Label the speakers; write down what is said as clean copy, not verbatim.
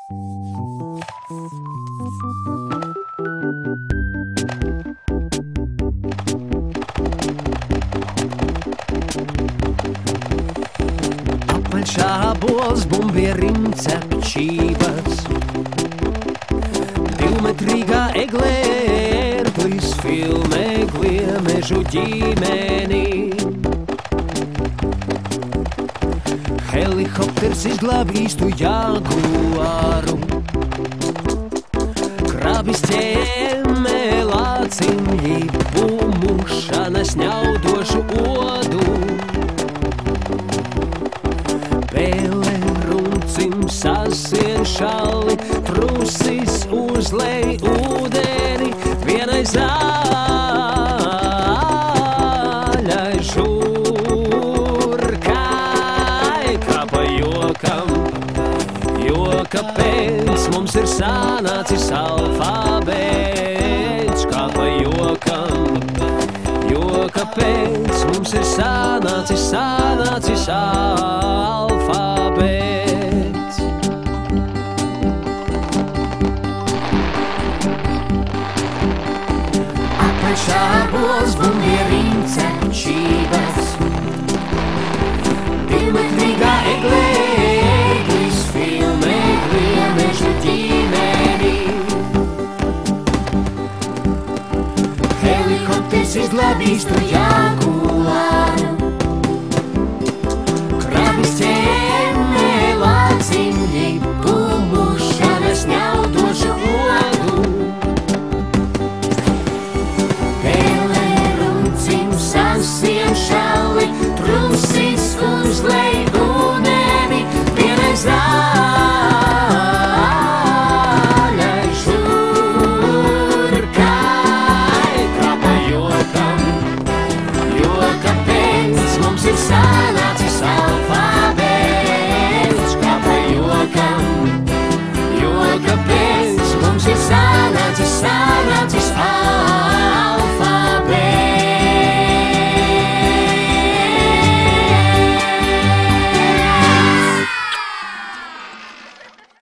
Speaker 1: Apaļšābols, bumbierim cepčības, divmetrīgā eglē, ērglis filmēglie mežu ģimeni. Helikopters izglāb īstu jaguāru, krabis ķēmē lācimļi, bumušana sņaudošu odu. Pēle runcim sasien šali, trusis uzlej ūdeni, vienai zaļai žurkai. Kā pa jokam, joka pēc mums ir sanācis alfabēts. Kā pa jokam, joka pēc mums ir sanācis alfabēts. Apaļšābols, bumbierim cepčības, divmetrīgā eglē, ērglis filmēglie mežu ģimeni. Helikopters izglāb īstu jaguāru,